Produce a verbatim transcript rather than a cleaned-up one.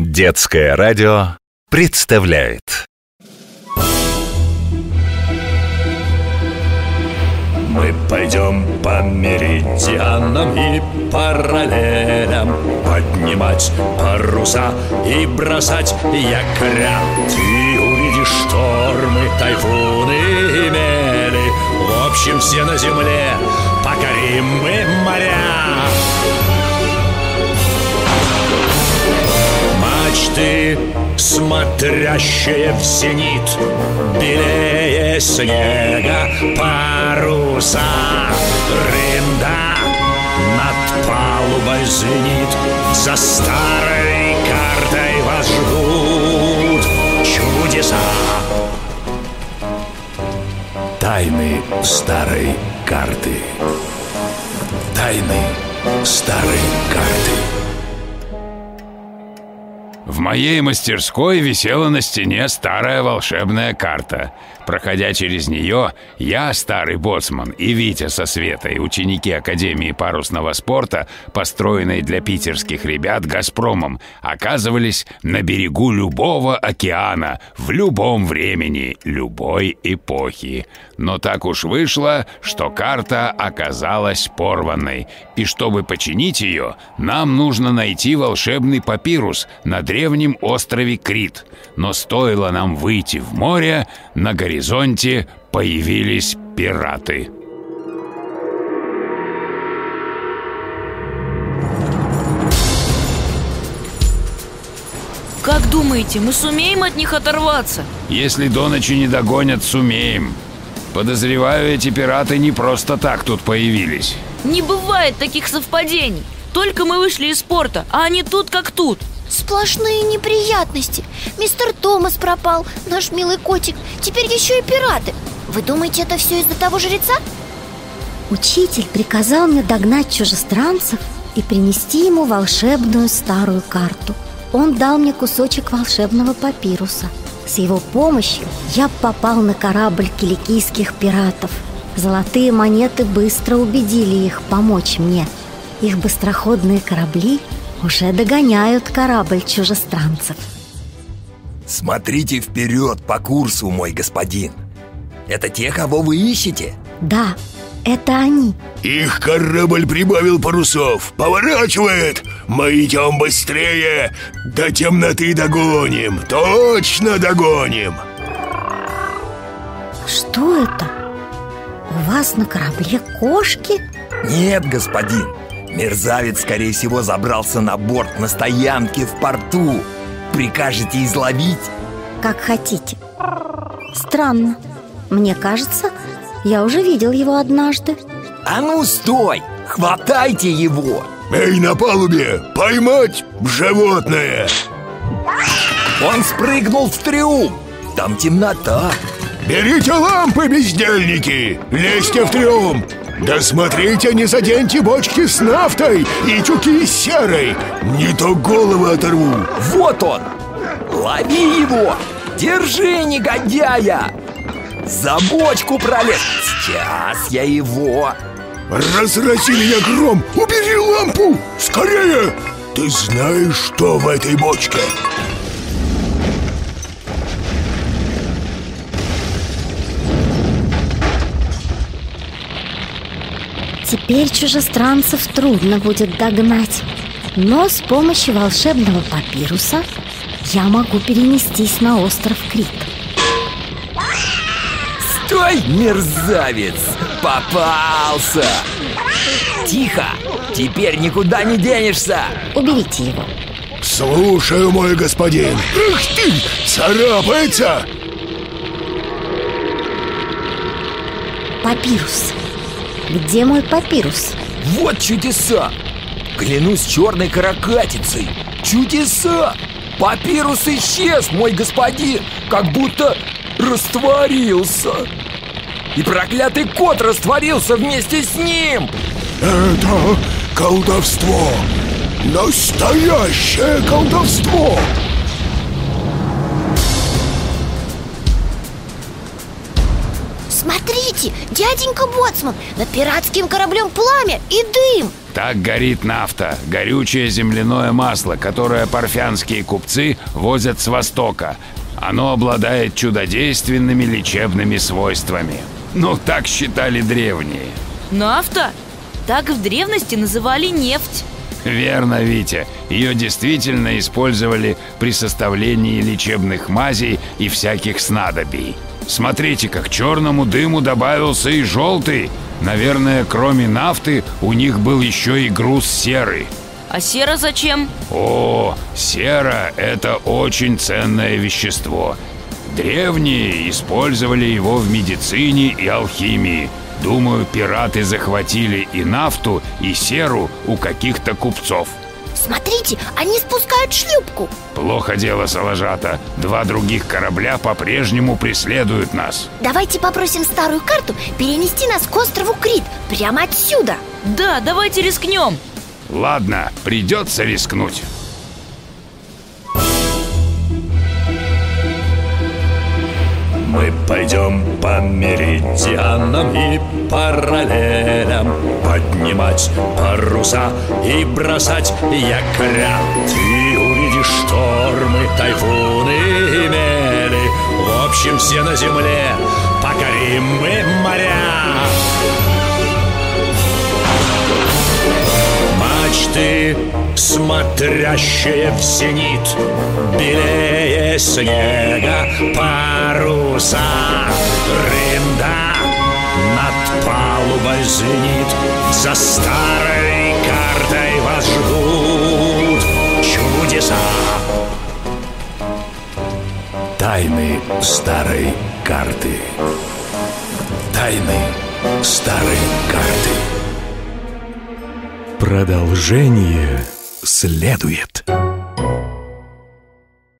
Детское радио представляет. Мы пойдем по меридианам и параллелям, поднимать паруса и бросать якоря. Ты увидишь штормы, тайфуны и мели. В общем, все на земле покорим мы моря. Мачты, смотрящие в зенит, белее снега паруса. Рында над палубой звенит, за старой картой вас ждут чудеса. Тайны старой карты. Тайны старой карты. В моей мастерской висела на стене старая волшебная карта. Проходя через нее, я, старый боцман, и Витя со Светой, ученики Академии парусного спорта, построенной для питерских ребят «Газпромом», оказывались на берегу любого океана, в любом времени, любой эпохи. Но так уж вышло, что карта оказалась порванной, и чтобы починить ее, нам нужно найти волшебный папирус на древнем острове Крит. Но стоило нам выйти в море, на горизонте появились пираты. Как думаете, мы сумеем от них оторваться? Если до ночи не догонят, сумеем. Подозреваю, эти пираты не просто так тут появились. Не бывает таких совпадений. Только мы вышли из порта, а они тут как тут. Сплошные неприятности. Мистер Томас пропал, наш милый котик. Теперь еще и пираты. Вы думаете, это все из-за того жреца? Учитель приказал мне догнать чужестранцев и принести ему волшебную старую карту. Он дал мне кусочек волшебного папируса. С его помощью я попал на корабль киликийских пиратов. Золотые монеты быстро убедили их помочь мне. Их быстроходные корабли уже догоняют корабль чужестранцев. Смотрите вперед по курсу, мой господин. Это те, кого вы ищете? Да, это они. Их корабль прибавил парусов. Поворачивает. Мы идем быстрее. До темноты догоним. Точно догоним. Что это? У вас на корабле кошки? Нет, господин. Мерзавец, скорее всего, забрался на борт на стоянке в порту. Прикажете изловить? Как хотите. Странно. Мне кажется, я уже видел его однажды. А ну, стой! Хватайте его! Эй, на палубе! Поймать животное! Он спрыгнул в трюм! Там темнота! Берите лампы, бездельники! Лезьте в трюм! Да смотрите, не заденьте бочки с нафтой и тюки с серой! Не то голову оторву! Вот он! Лови его! Держи, негодяя! За бочку пролез! Сейчас я его... Разрази меня гром! Убери лампу! Скорее! Ты знаешь, что в этой бочке? Теперь чужестранцев трудно будет догнать. Но с помощью волшебного папируса я могу перенестись на остров Крит. Стой, мерзавец! Попался! Тихо! Теперь никуда не денешься! Уберите его. Слушаю, мой господин. Эх ты! Царапается! Папирус. Где мой папирус? Вот чудеса! Клянусь черной каракатицей! Чудеса! Папирус исчез, мой господин! Как будто растворился! И проклятый кот растворился вместе с ним! Это колдовство! Настоящее колдовство! Смотрите, дяденька боцман, над пиратским кораблем пламя и дым. Так горит нафта, горючее земляное масло, которое парфянские купцы возят с Востока. Оно обладает чудодейственными лечебными свойствами. Ну, так считали древние. Нафта? Так в древности называли нефть. Верно, Витя. Ее действительно использовали при составлении лечебных мазей и всяких снадобий. Смотрите, как к черному дыму добавился и желтый. Наверное, кроме нафты, у них был еще и груз серы. А сера зачем? О, сера – это очень ценное вещество. Древние использовали его в медицине и алхимии. Думаю, пираты захватили и нафту, и серу у каких-то купцов. Смотрите, они спускают шлюпку. Плохо дело, Салажата. Два других корабля по-прежнему преследуют нас. Давайте попросим старую карту перенести нас к острову Крит, прямо отсюда. Да, давайте рискнем. Ладно, придется рискнуть. Мы пойдем по меридианам и параллелям, поднимать паруса и бросать якоря. Ты увидишь штормы, тайфуны и мели. В общем, все на земле покорим мы моря. Мачты, смотрящие в зенит, белее снега паруса. Рында над палубой звенит, за старой картой вас ждут чудеса. Тайны старой карты. Тайны старой карты. Продолжение следует.